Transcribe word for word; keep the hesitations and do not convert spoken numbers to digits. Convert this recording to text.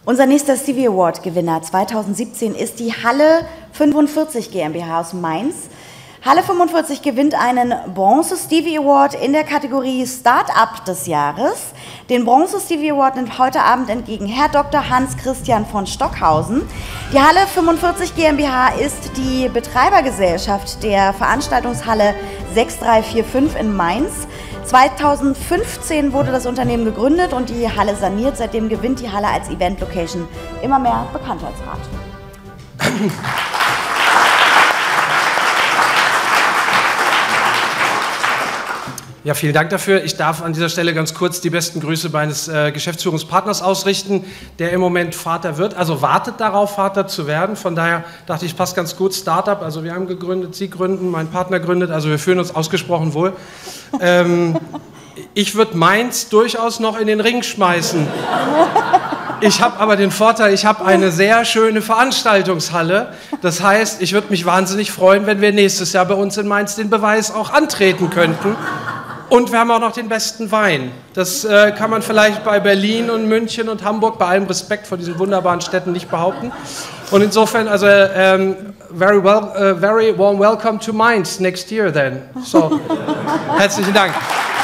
Unser nächster Stevie Award Gewinner zweitausendsiebzehn ist die Halle fünfundvierzig GmbH aus Mainz. Halle fünfundvierzig gewinnt einen Bronze Stevie Award in der Kategorie Start-up des Jahres. Den Bronze Stevie Award nimmt heute Abend entgegen Herr Doktor Hans-Christian von Stockhausen. Die Halle fünfundvierzig GmbH ist die Betreibergesellschaft der Veranstaltungshalle sechs drei vier fünf in Mainz. zweitausendfünfzehn wurde das Unternehmen gegründet und die Halle saniert. Seitdem gewinnt die Halle als Event-Location immer mehr Bekanntheitsgrad. Ja, vielen Dank dafür. Ich darf an dieser Stelle ganz kurz die besten Grüße meines äh, Geschäftsführungspartners ausrichten, der im Moment Vater wird, also wartet darauf, Vater zu werden. Von daher dachte ich, passt ganz gut. Startup, also wir haben gegründet, Sie gründen, mein Partner gründet, also wir fühlen uns ausgesprochen wohl. Ähm, ich würde Mainz durchaus noch in den Ring schmeißen. Ich habe aber den Vorteil, ich habe eine sehr schöne Veranstaltungshalle. Das heißt, ich würde mich wahnsinnig freuen, wenn wir nächstes Jahr bei uns in Mainz den Beweis auch antreten könnten. Und wir haben auch noch den besten Wein. Das äh, kann man vielleicht bei Berlin und München und Hamburg, bei allem Respekt vor diesen wunderbaren Städten, nicht behaupten. Und insofern, also, ähm, very, well, uh, very warm welcome to Mainz next year then. So, herzlichen Dank.